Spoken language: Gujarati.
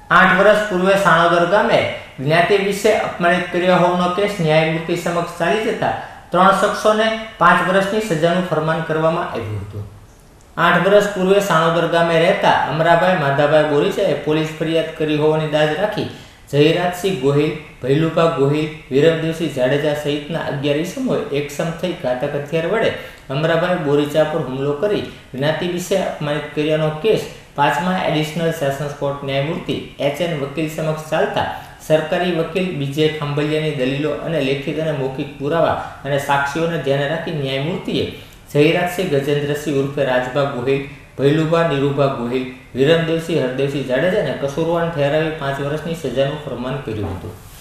8 વર્ષ પૂર્વે સાણોદર ગામે જ્ઞાતિ વિશે અપમાનિત કર્યો હોવાનો કેસ ન્યાયમૂર્તિ સમક્ષ ચાલી જતા 3 શખ્સોને 5 વર્ષની સજાનું ફરમાન કરવામાં આવ્યું હતું। 8 વર્ષ પૂર્વે સાણોદર ગામે રહેતા અમરાભાઈ માધાભાઈ બોરીચાએ પોલીસ ફરિયાદ કરી હોવાની દાજ રાખી જયરાજસિંહ ગોહિલ, ભૈલુભા ગોહિલ, વિરમદેવસિંહ જાડેજા સહિતના 11 ઇસમોએ એકસમ થઈ ઘાતક હથિયાર વડે અમરાભાઈ બોરીચા પર હુમલો કરી જ્ઞાતિ વિશે અપમાનિત કર્યાનો કેસ 5મા એડિશનલ સેશન્સ કોર્ટ ન્યાયમૂર્તિ HN વકીલ સમક્ષ ચાલતા સરકારી વકીલ બીજે ખાંભલિયાની દલીલો અને લેખિત અને મૌખિક પુરાવા અને સાક્ષીઓને ધ્યાને રાખી ન્યાયમૂર્તિએ જયરાજસિંહ ગજેન્દ્રસિંહ ઉર્ફે રાજભા ગોહિલ, ભૈલુભા નીરુભા ગોહિલ, વિરમદેવસિંહ હરદેવસિંહ જાડેજાને કસૂરવાન ઠેરાવી 5 વર્ષની સજાનું ફરમાન કર્યું હતું।